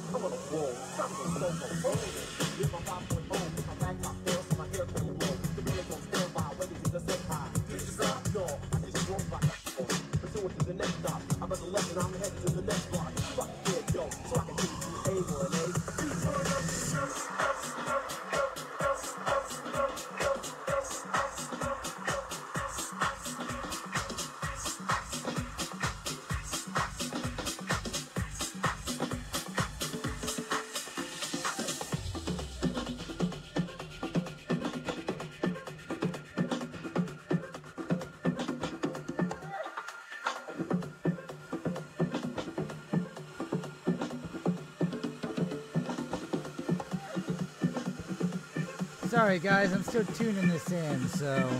Sorry guys, I'm still tuning this in, so...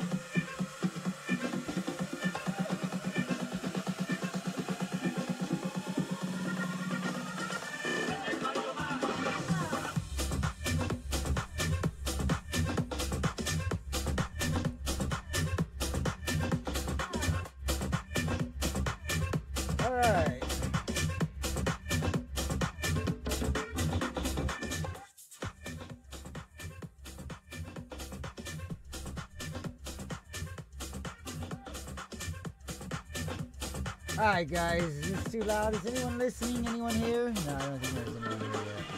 Alright. Alright guys, is this too loud? Is anyone listening? Anyone here? No, I don't think there's anyone here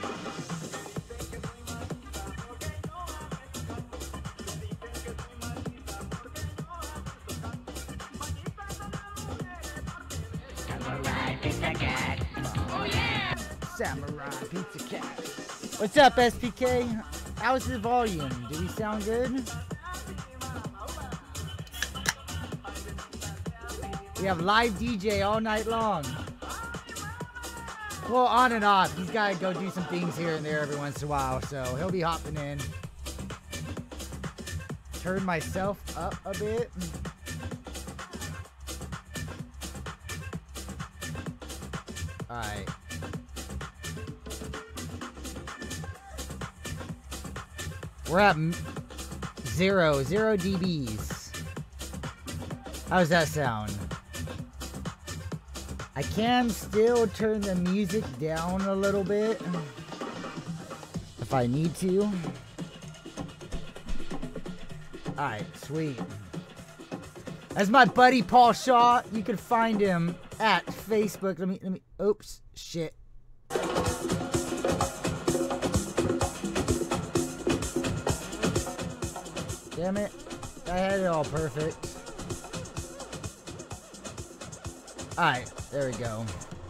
Samurai Pizza Cat. Oh yeah! Samurai Pizza Cat. What's up, SPK? How's the volume? Do we sound good? We have live DJ all night long. Well, on and off. He's got to go do some things here and there every once in a while, so he'll be hopping in. Turn myself up a bit. Alright. We're at 0 dBs. How does that sound? I can still turn the music down a little bit if I need to. Alright, sweet. That's my buddy Paul Shaw. You can find him at Facebook. Let me, oops, shit. Damn it. I had it all perfect. Alright, there we go.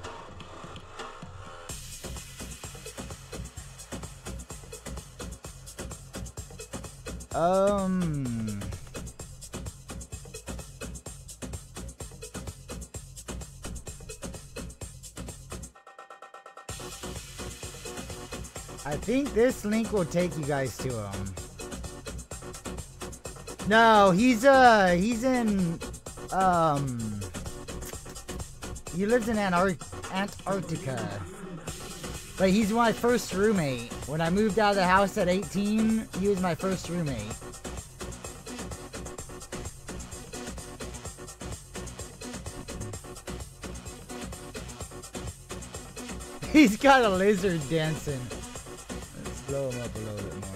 I think this link will take you guys to him. No, he's in, he lives in Antarctica. But he's my first roommate. When I moved out of the house at 18, he was my first roommate. He's got a lizard dancing. Let's blow him up a little bit more.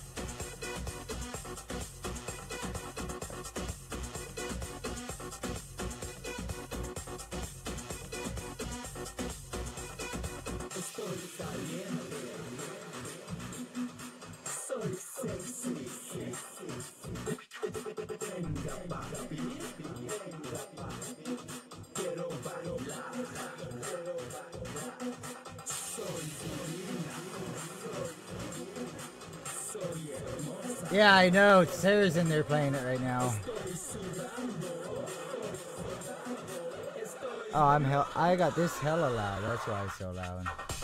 Yeah, I know. Sarah's in there playing it right now. Oh, I got this hella loud. That's why it's so loud.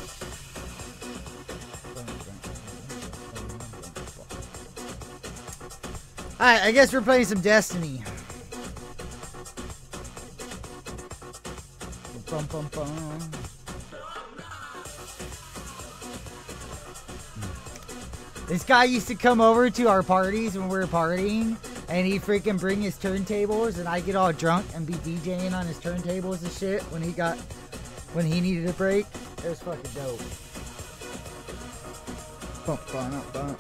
Alright, I guess we're playing some Destiny. Bum, bum, bum. This guy used to come over to our parties when we were partying, and he'd freaking bring his turntables, and I'd get all drunk and be DJing on his turntables and shit when he needed a break. It was fucking dope. Bump, bump, bump.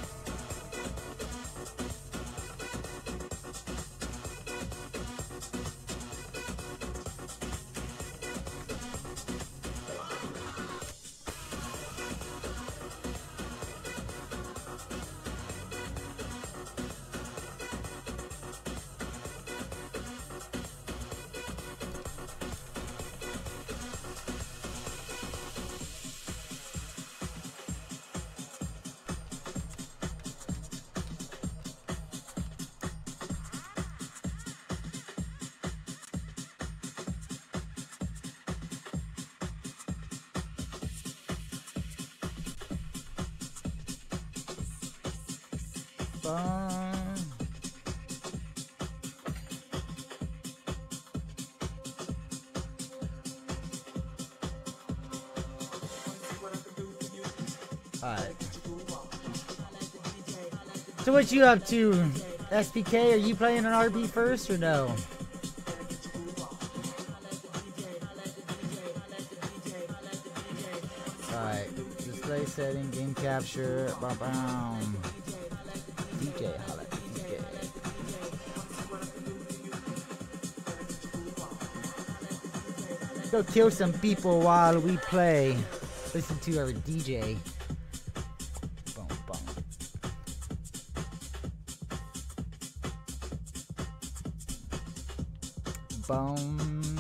Alright. So what you up to, SPK? Are you playing an RB first or no? Alright. Display setting, game capture. Ba-bam. DJ, holla, DJ. Go kill some people while we play. Listen to our DJ. Boom, boom. Boom.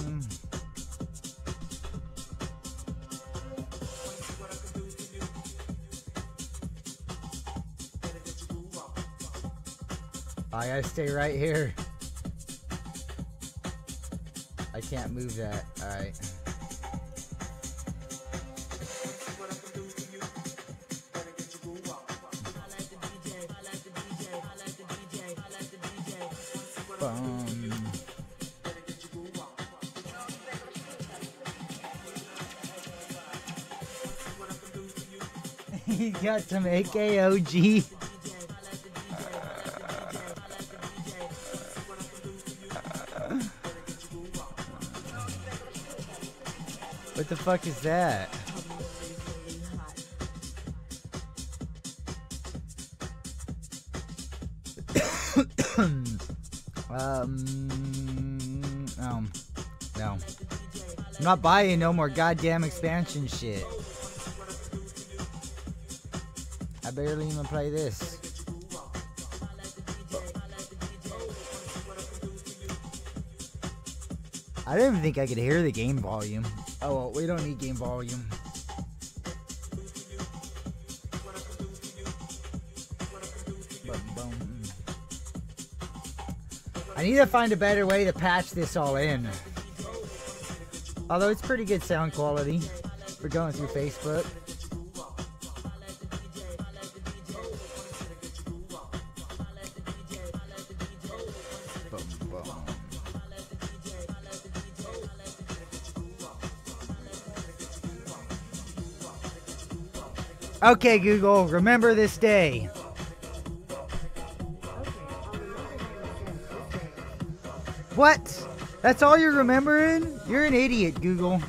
I gotta stay right here. I can't move that. Alright. He got some AKOG. What the fuck is that? No. I'm not buying no more goddamn expansion shit. I barely even play this. I didn't even think I could hear the game volume. Oh well, we don't need game volume. I need to find a better way to patch this all in. Although it's pretty good sound quality. We're going through Facebook. Okay, Google, remember this day. What? That's all you're remembering? You're an idiot, Google.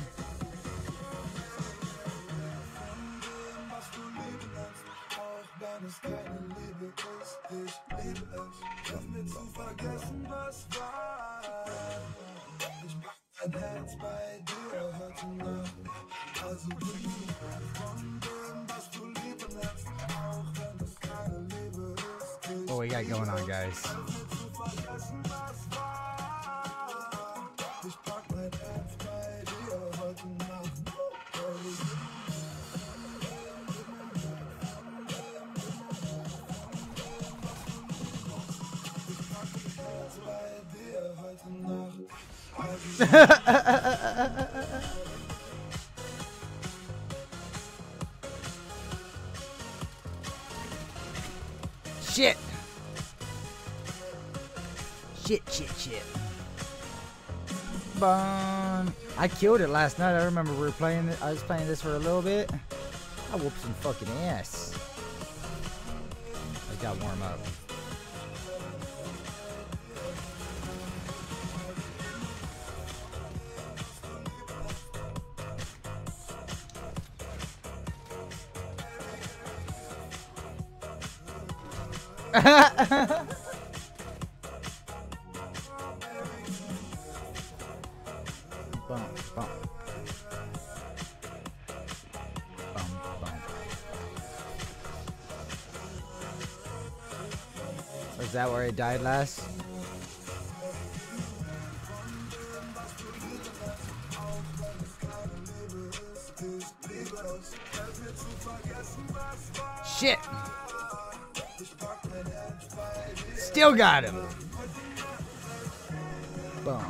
What we got going on, guys? Shit. Shit. Bun. I killed it last night. I remember we were playing it. I was playing this for a little bit. I whooped some fucking ass. I got warm up. Bum, bum. Bum, bum. Was that where I died last? Shit! Still got him! Boom.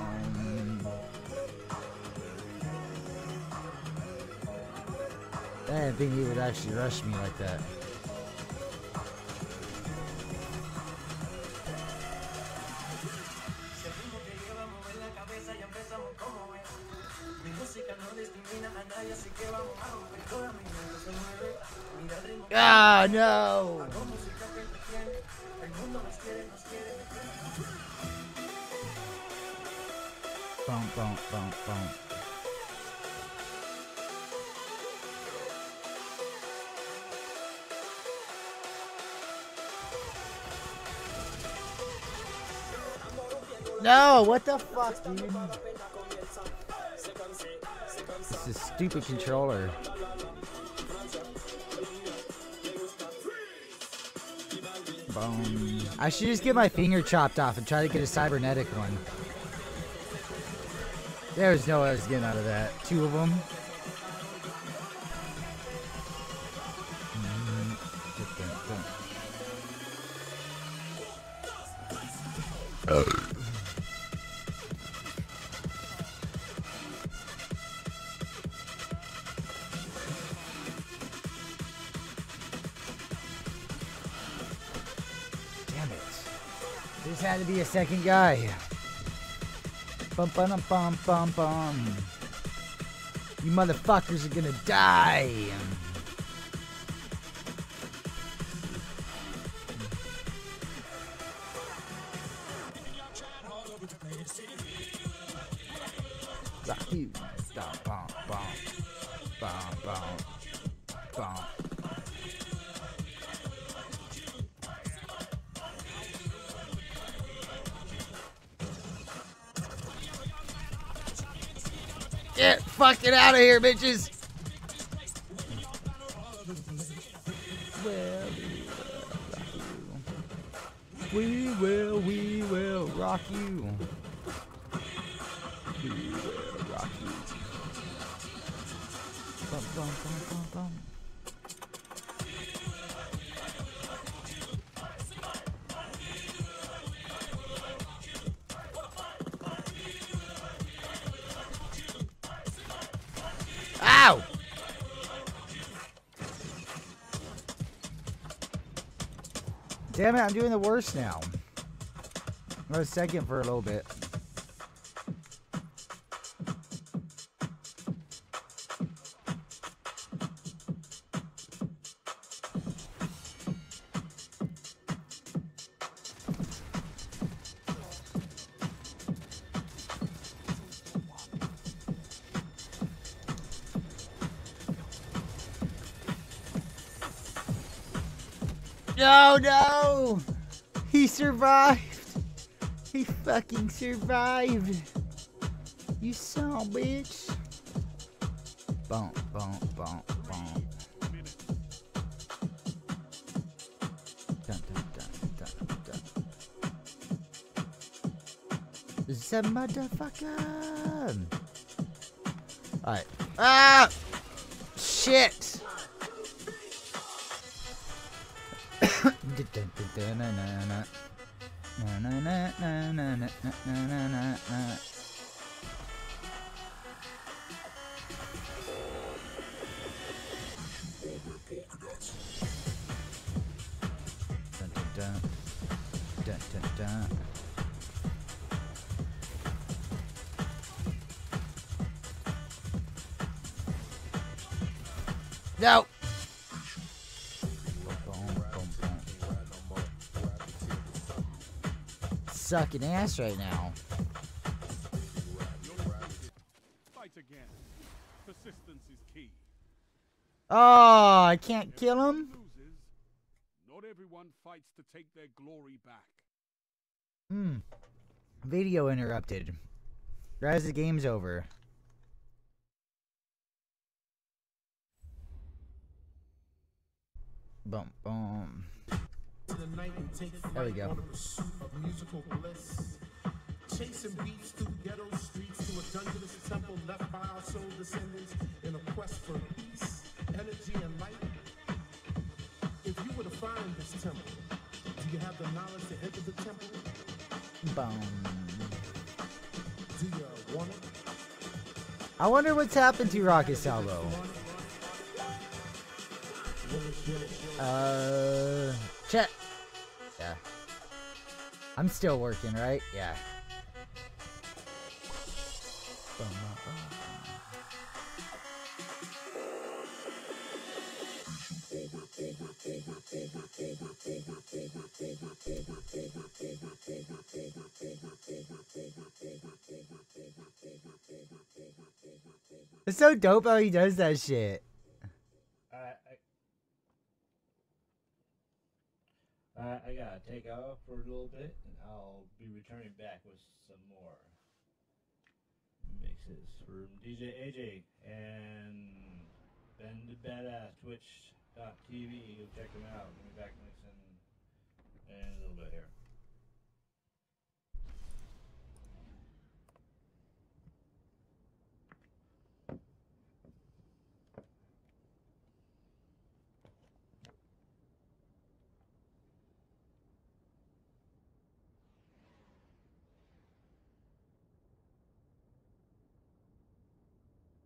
I didn't think he would actually rush me like that. Ah, no! Bum, bum, bum, bum. No, what the fuck, dude? This is a stupid controller. Boom. I should just get my finger chopped off and try to get a cybernetic one. There's no way I was getting out of that. Two of them. Damn it. This had to be a second guy. Bum bum bum bum bum. You motherfuckers are gonna die. Rock you. Bum bum bum bum bum bum. Get fucking out of here, bitches! Well, we will rock you. We will rock you. Bum, bum, bum, bum, bum. Ow! Damn it, I'm doing the worst now. I was second for a little bit. No, no! He survived! He fucking survived! You son of a bitch! Bump, bump, bump, bump. Dun, dun, dun, dun, dun. This a motherfucker! Alright. Ah! Shit! No. Sucking ass right now. Fight again. Persistence is key. Oh, I can't kill him? Loses, not Not everyone fights to take their glory back. Video interrupted. Right as the game's over. Boom, boom. There we go. Musical bliss. Chasing beats through ghetto streets to a dungeonous temple left by our soul descendants in a quest for peace, energy, and light. If you were to find this temple, do you have the knowledge to enter the temple? Boom. Do you want it? I wonder what's happened to Rocket Salvo. Check. Yeah. I'm still working, right? Yeah. It's so dope how he does that shit. I gotta take off for a little bit, and I'll be returning back with some more mixes from DJ AJ and Ben the Badass, Twitch.tv. Go check them out. We'll be back mixing in a little bit here.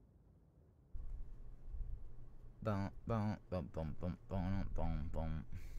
Boom, boom, boom, boom, boom, boom, boom, boom.